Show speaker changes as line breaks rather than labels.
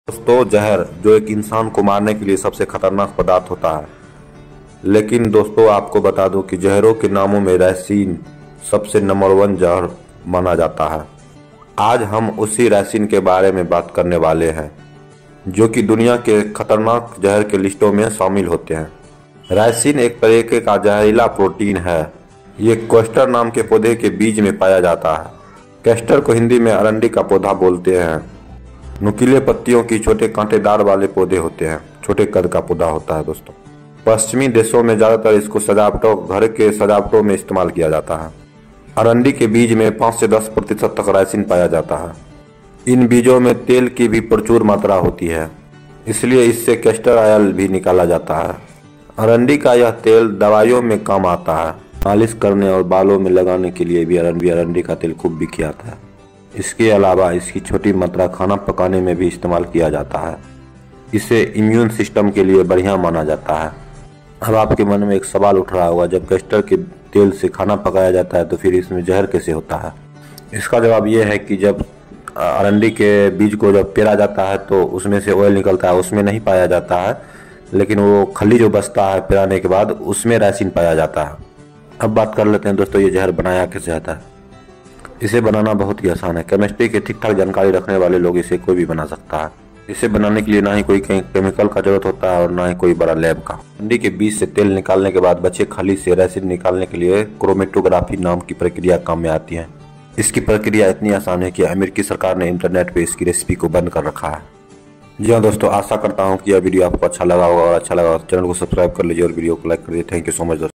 दोस्तों, जहर जो एक इंसान को मारने के लिए सबसे खतरनाक पदार्थ होता है। लेकिन दोस्तों, आपको बता दूं कि जहरों के नामों में रायसिन सबसे नंबर 1 जहर माना जाता है। आज हम उसी रायसिन के बारे में बात करने वाले हैं, जो कि दुनिया के खतरनाक जहर के लिस्टों में शामिल होते हैं। रायसिन एक तरीके का जहरीला प्रोटीन है। ये कैस्टर नाम के पौधे के बीज में पाया जाता है। कैस्टर को हिंदी में अरंडी का पौधा बोलते हैं। नुकीले पत्तियों की छोटे कांटेदार वाले पौधे होते हैं। छोटे कद का पौधा होता है दोस्तों। पश्चिमी देशों में ज्यादातर इसको सजावटों, घर के सजावटों में इस्तेमाल किया जाता है। अरंडी के बीज में 5 से 10% तक रायसिन पाया जाता है। इन बीजों में तेल की भी प्रचुर मात्रा होती है, इसलिए इससे कैस्टर ऑयल भी निकाला जाता है। अरंडी का यह तेल दवाइयों में काम आता है। मालिश करने और बालों में लगाने के लिए भी अरंडी का तेल खूब बिख्यात है। इसके अलावा इसकी छोटी मात्रा खाना पकाने में भी इस्तेमाल किया जाता है। इसे इम्यून सिस्टम के लिए बढ़िया माना जाता है। अब आपके मन में एक सवाल उठ रहा होगा, जब कैस्टर के तेल से खाना पकाया जाता है तो फिर इसमें जहर कैसे होता है? इसका जवाब यह है कि जब अरंडी के बीज को जब पेरा जाता है तो उसमें से ऑयल निकलता है, उसमें नहीं पाया जाता है। लेकिन वो खली जो बचता है पेराने के बाद, उसमें रायसिन पाया जाता है। अब बात कर लेते हैं दोस्तों, ये जहर बनाया कैसे जाता है। इसे बनाना बहुत ही आसान है। केमिस्ट्री की ठीक ठाक जानकारी रखने वाले लोग इसे कोई भी बना सकता है। इसे बनाने के लिए ना ही कोई केमिकल का जरूरत होता है और ना ही कोई बड़ा लैब का। अरंडी के बीज से तेल निकालने के बाद बचे खली से रायसिन निकालने के लिए क्रोमेटोग्राफी नाम की प्रक्रिया काम में आती है। इसकी प्रक्रिया इतनी आसान है कि अमेरिकी सरकार ने इंटरनेट पे इसकी रेसिपी को बंद कर रखा है। जी हाँ दोस्तों, आशा करता हूँ कि यह वीडियो आपको अच्छा लगा होगा, और अच्छा लगा तो चैनल को सब्सक्राइब कर लीजिए और वीडियो को लाइक कर दीजिए। थैंक यू सो मच दोस्तों।